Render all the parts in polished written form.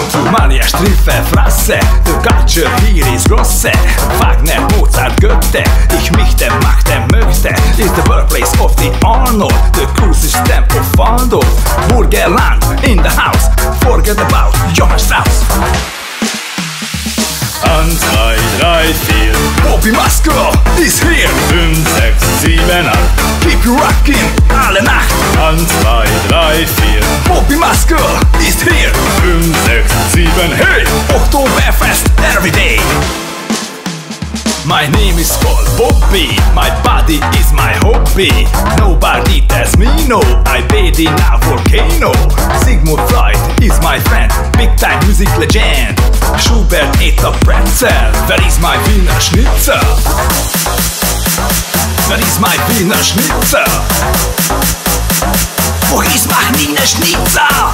Mania, Striffe, Frasse, the culture here is grosse. Wagner, Mozart, Goethe, ich mich dem Machte möchte. Is the birthplace of the Arnold, the cruising stamp of Waldorf. Burgerland in the house, forget about Johann Strauss. 1, 2, 3, 4. Bobby Muscle is here. 5, 6, 7, 8. Keep you rocking alle Nacht. 1, 2, 3, 4. Bobby Muscle is here. 5, 6, 7, hey! Oktoberfest every day. My name is called Bobby, my body is my hobby. Nobody tells me no, I bathe in a volcano. Sigmund Freud is my friend, big time music legend. Schubert ate a pretzel, where is my Wiener Schnitzel? Where is my Wiener Schnitzel? Wo ist mein Wiener Schnitzel?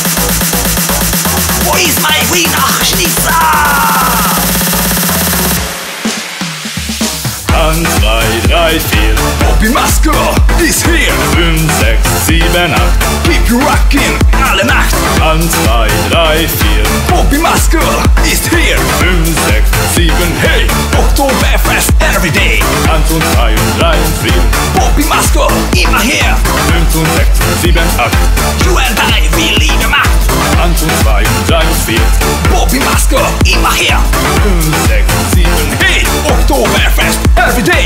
Wo ist mein Wiener Schnitzel? 1, 2, 3, 4. Bobby Muscle is here. 5, 6, 7, 8. Keep you rocking alle Nacht. 1, 2, 3, 4. Bobby Muscle is here. 5, 6, 7, hey! Oktoberfest every day. 1 und 2 und 3 und 4. Bobby Muscle immer hier. 5 und 6 und 7, 8. You and I, wir lieben Macht. 1 und 2 und 3 und 4. Bobby Muscle immer hier. 5, 6, 7, Hey, Oktoberfest every day.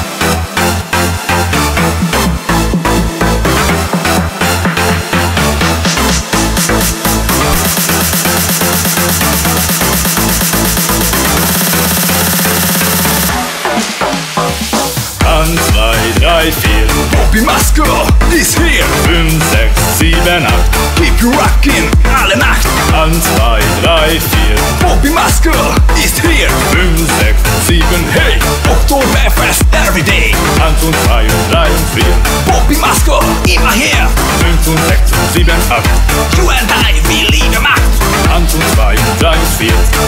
Bobby Muscle is here. 5, 6, 7, 8. Keep you rocking alle Nacht. 1, 2, 3, 4. Bobby Muscle is here. 5, 6, 7, Hey, Oktoberfest every day. 1 und 2 und 3 und 4. Bobby Muscle immer hier. 5 und 6 und 7, 8. You and I, wir lieben Macht. 1 und 2 und 3 und 4.